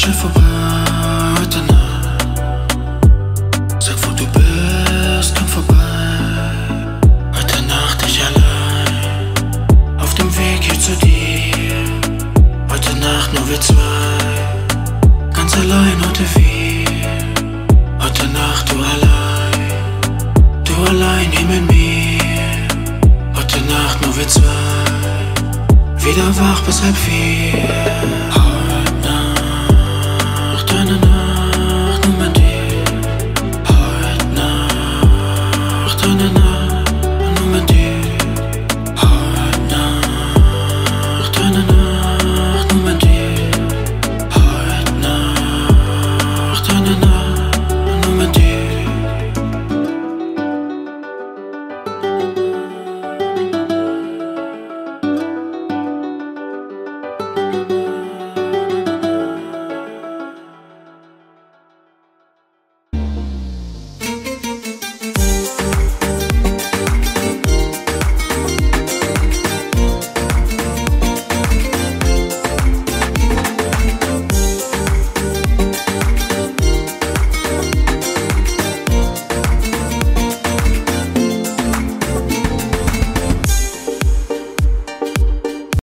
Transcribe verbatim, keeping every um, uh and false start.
schnell vorbei heute Nacht. Sag, wo du bist, komm vorbei. Heute Nacht ich allein, auf dem Weg hier zu dir. Heute Nacht nur wir zwei, ganz allein heute wir. Heute Nacht du allein, du allein hier mit mir. Heute Nacht nur wir zwei, wieder wach bis halb vier.